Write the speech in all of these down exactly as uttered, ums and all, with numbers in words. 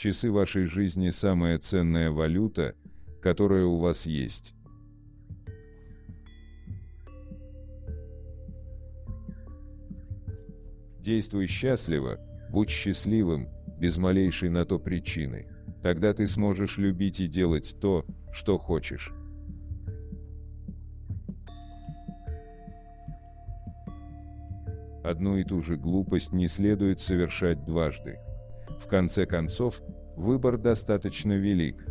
Часы вашей жизни – самая ценная валюта, которая у вас есть. Действуй счастливо, будь счастливым, без малейшей на то причины. Тогда ты сможешь любить и делать то, что хочешь. Одну и ту же глупость не следует совершать дважды. В конце концов, выбор достаточно велик.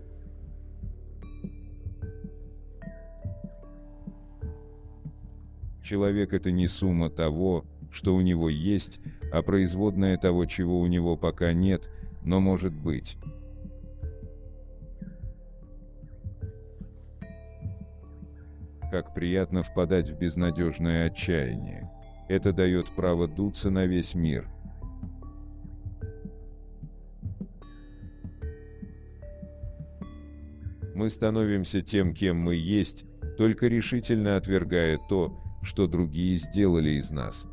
Человек – это не сумма того, что у него есть, а производная того, чего у него пока нет, но может быть. Как приятно впадать в безнадежное отчаяние. Это дает право дуться на весь мир. Мы становимся тем, кем мы есть, только решительно отвергая то, что другие сделали из нас.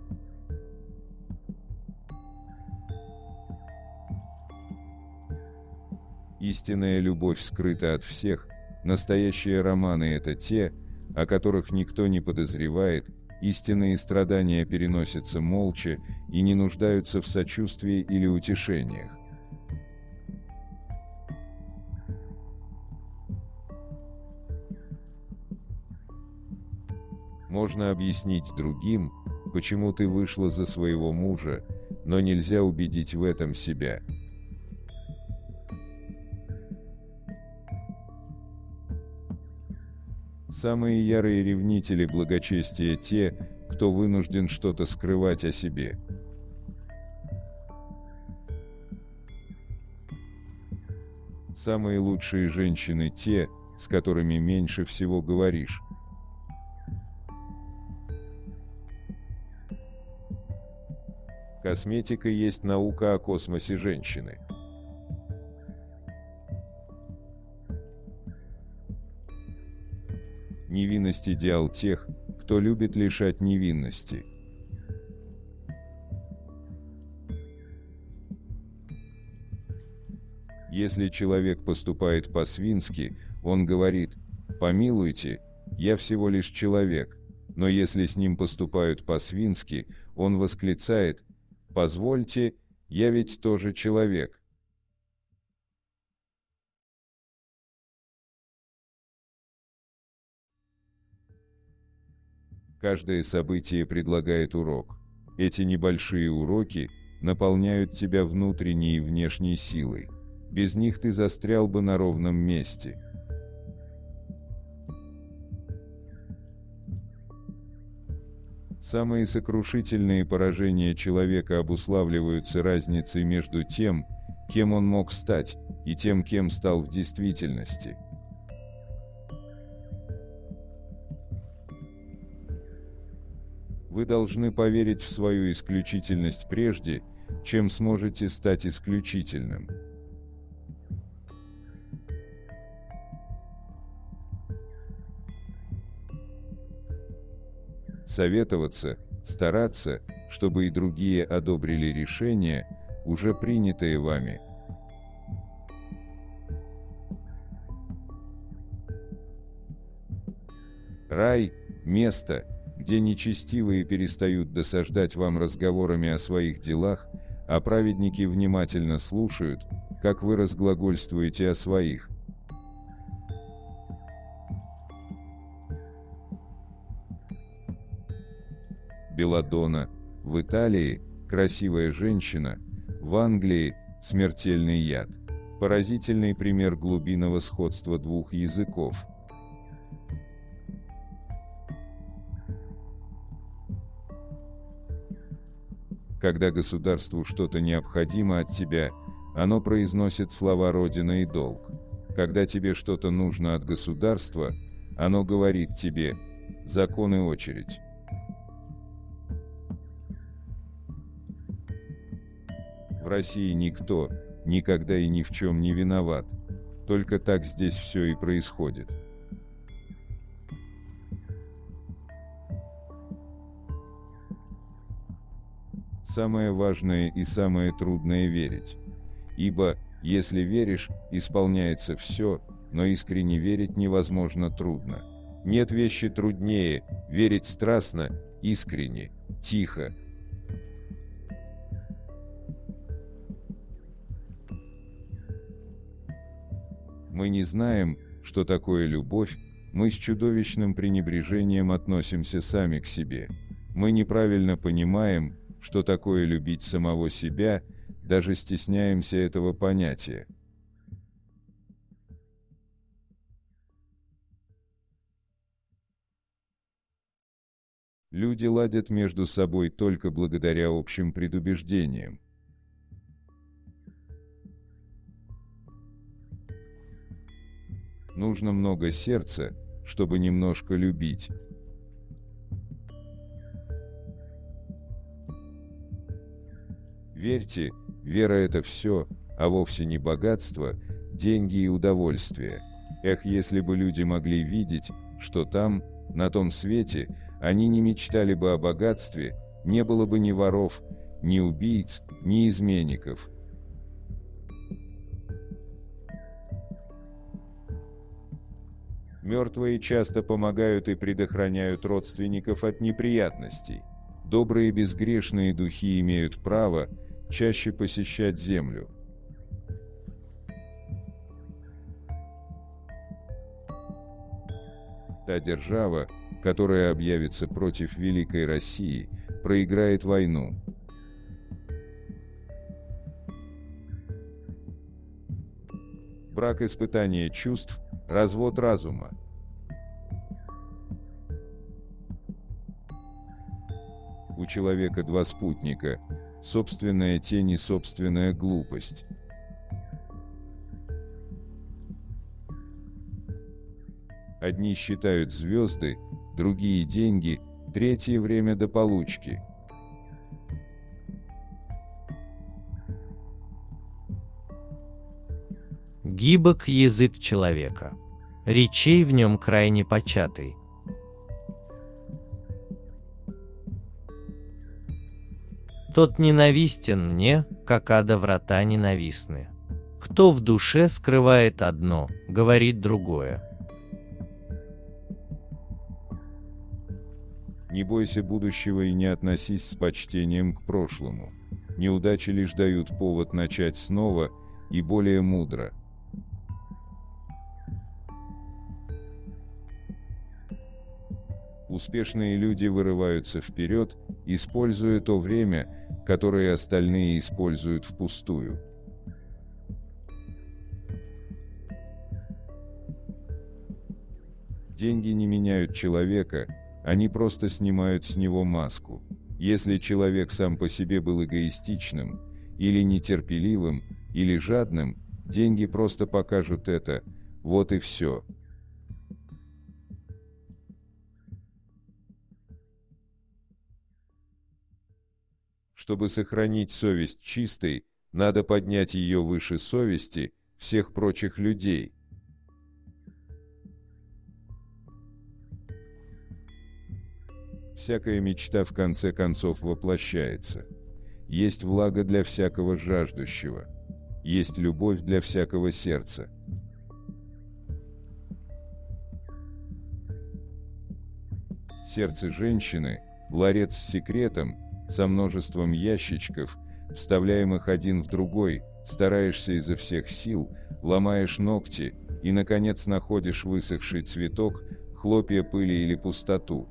Истинная любовь скрыта от всех, настоящие романы – это те, о которых никто не подозревает, истинные страдания переносятся молча и не нуждаются в сочувствии или утешениях. Можно объяснить другим, почему ты вышла за своего мужа, но нельзя убедить в этом себя. Самые ярые ревнители благочестия те, кто вынужден что-то скрывать о себе. Самые лучшие женщины те, с которыми меньше всего говоришь. Косметика есть наука о космосе женщины. Невинность – идеал тех, кто любит лишать невинности. Если человек поступает по-свински, он говорит: «Помилуйте, я всего лишь человек», но если с ним поступают по-свински, он восклицает: «Позвольте, я ведь тоже человек». Каждое событие предлагает урок. Эти небольшие уроки наполняют тебя внутренней и внешней силой. Без них ты застрял бы на ровном месте. Самые сокрушительные поражения человека обуславливаются разницей между тем, кем он мог стать, и тем, кем стал в действительности. Вы должны поверить в свою исключительность прежде, чем сможете стать исключительным. Советоваться, стараться, чтобы и другие одобрили решение, уже принятое вами. Рай – место, где нечестивые перестают досаждать вам разговорами о своих делах, а праведники внимательно слушают, как вы разглагольствуете о своих. Белладонна, в Италии – красивая женщина, в Англии – смертельный яд. Поразительный пример глубинного сходства двух языков. Когда государству что-то необходимо от тебя, оно произносит слова «Родина» и «долг». Когда тебе что-то нужно от государства, оно говорит тебе «закон и очередь». В России никто, никогда и ни в чем не виноват. Только так здесь все и происходит. Самое важное и самое трудное — верить. Ибо, Если веришь, исполняется все, но искренне верить невозможно трудно. Нет вещи труднее, верить страстно, искренне, тихо. Мы не знаем, что такое любовь, мы с чудовищным пренебрежением относимся сами к себе. Мы неправильно понимаем, что такое любить самого себя, даже стесняемся этого понятия. Люди ладят между собой только благодаря общим предубеждениям. Нужно много сердца, чтобы немножко любить. Верьте, вера – это все, а вовсе не богатство, деньги и удовольствие. Эх, если бы люди могли видеть, что там, на том свете, они не мечтали бы о богатстве, не было бы ни воров, ни убийц, ни изменников. Мертвые часто помогают и предохраняют родственников от неприятностей. Добрые безгрешные духи имеют право чаще посещать землю. Та держава, которая объявится против Великой России, проиграет войну. Брак – испытание чувств, развод разума. У человека два спутника – собственная тень и собственная глупость. Одни считают звезды, другие – деньги, третьи – время до получки. Гибок язык человека, речей в нем крайне початый. Тот ненавистен мне, как ада врата ненавистны. Кто в душе скрывает одно, говорит другое. Не бойся будущего и не относись с почтением к прошлому. Неудачи лишь дают повод начать снова и более мудро. Успешные люди вырываются вперед, используя то время, которое остальные используют впустую. Деньги не меняют человека, они просто снимают с него маску. Если человек сам по себе был эгоистичным, или нетерпеливым, или жадным, деньги просто покажут это, вот и все. Чтобы сохранить совесть чистой, надо поднять ее выше совести всех прочих людей. Всякая мечта в конце концов воплощается. Есть влага для всякого жаждущего. Есть любовь для всякого сердца. Сердце женщины – ларец с секретом, со множеством ящичков, вставляемых один в другой, стараешься изо всех сил, ломаешь ногти и, наконец, находишь высохший цветок, хлопья пыли или пустоту.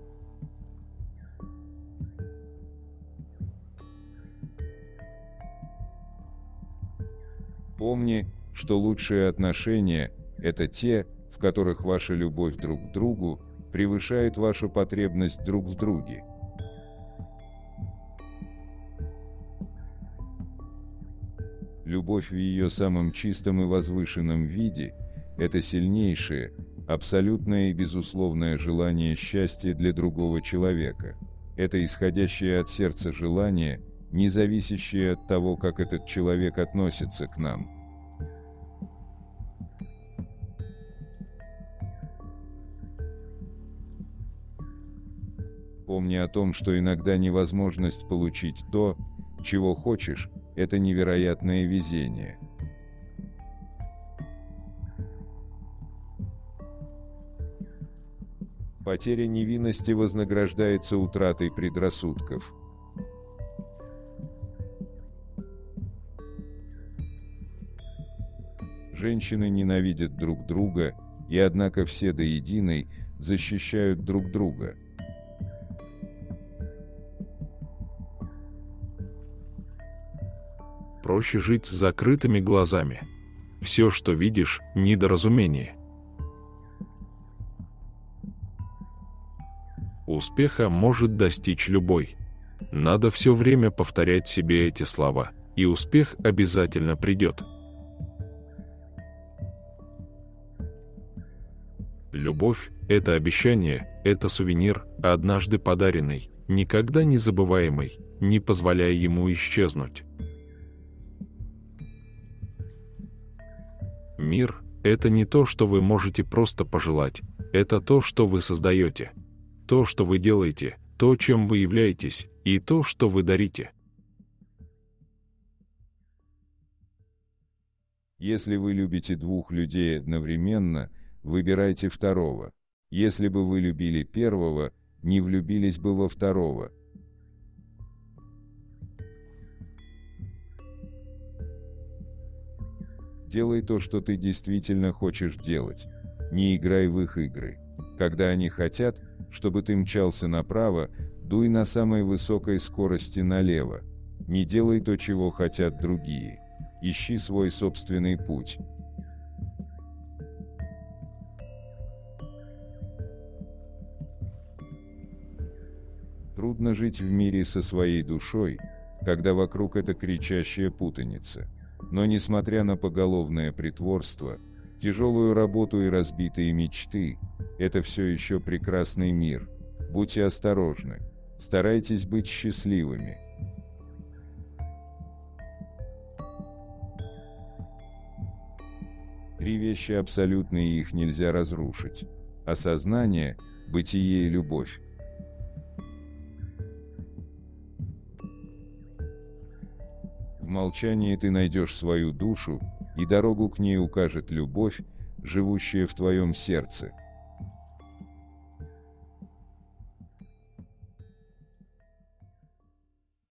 Помни, что лучшие отношения – это те, в которых ваша любовь друг к другу превышает вашу потребность друг в друге. Любовь в ее самом чистом и возвышенном виде – это сильнейшее, абсолютное и безусловное желание счастья для другого человека. Это исходящее от сердца желание, не зависящее от того, как этот человек относится к нам. Помни о том, что иногда невозможность получить то, чего хочешь, это невероятное везение. Потеря невинности вознаграждается утратой предрассудков. Женщины ненавидят друг друга, и однако все до единой защищают друг друга. Проще жить с закрытыми глазами. Все, что видишь, недоразумение. Успеха может достичь любой. Надо все время повторять себе эти слова, и успех обязательно придет. Любовь – это обещание, это сувенир, однажды подаренный, никогда не забываемый, не позволяя ему исчезнуть. Мир – это не то, что вы можете просто пожелать, это то, что вы создаете, то, что вы делаете, то, чем вы являетесь, и то, что вы дарите. Если вы любите двух людей одновременно, выбирайте второго. Если бы вы любили первого, не влюбились бы во второго. Делай то, что ты действительно хочешь делать. Не играй в их игры. Когда они хотят, чтобы ты мчался направо, дуй на самой высокой скорости налево. Не делай то, чего хотят другие. Ищи свой собственный путь. Трудно жить в мире со своей душой, когда вокруг эта кричащая путаница. Но несмотря на поголовное притворство, тяжелую работу и разбитые мечты, это все еще прекрасный мир. Будьте осторожны. Старайтесь быть счастливыми. Три вещи абсолютны, и их нельзя разрушить. Осознание, бытие и любовь. В молчании ты найдешь свою душу, и дорогу к ней укажет любовь, живущая в твоем сердце.